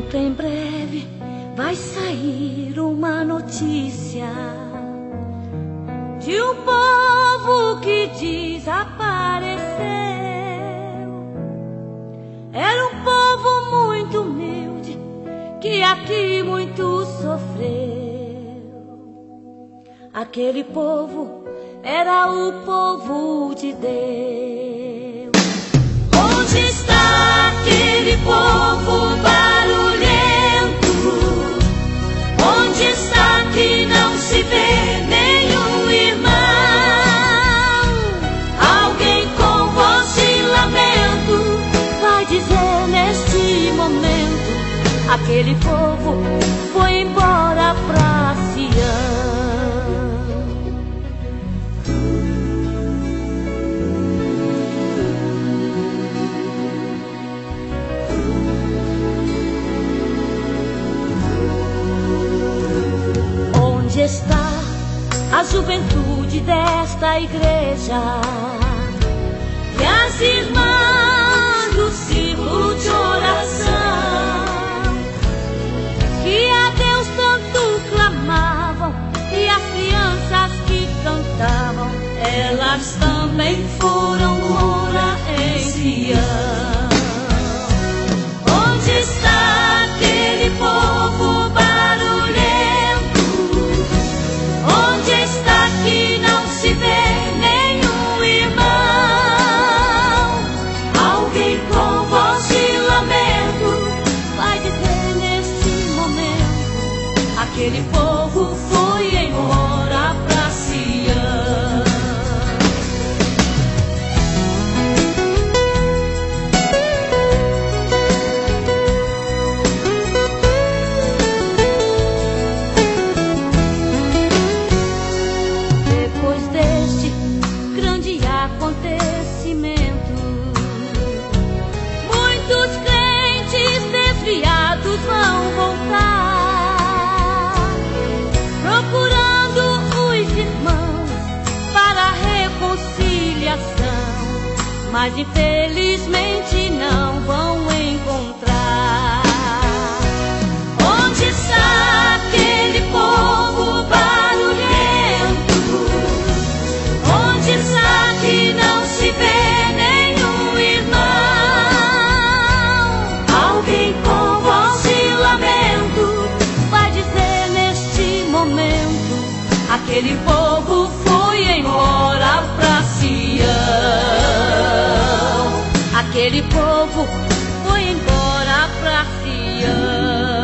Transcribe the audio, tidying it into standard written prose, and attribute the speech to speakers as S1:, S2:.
S1: Muito em breve vai sair uma notícia de um povo que desapareceu. Era um povo muito humilde que aqui muito sofreu. Aquele povo era o povo de Deus. Onde está aquele povo barulhento? Onde está que não se vê nenhum irmão? Alguém com voz de lamento vai dizer neste momento: aquele povo foi embora pra Sião. Onde está a juventude desta igreja? E as irmãs do círculo de oração, que a Deus tanto clamavam, e as crianças que cantavam, elas também foram morar em Sião. Onde está aquele povo barulhento? Onde está que não se vê nenhum irmão? Alguém com voz de lamento vai dizer neste momento: aquele povo foi embora pra Sião. Acontecimento, muitos crentes desviados vão voltar, procurando os irmãos para a reconciliação, mas infelizmente não vão encontrar. Onde está aquele povo barulhento? Onde está que não se vê nenhum irmão? Alguém com voz de lamento vai dizer neste momento: aquele povo foi embora pra Sião. Aquele povo foi embora pra Sião.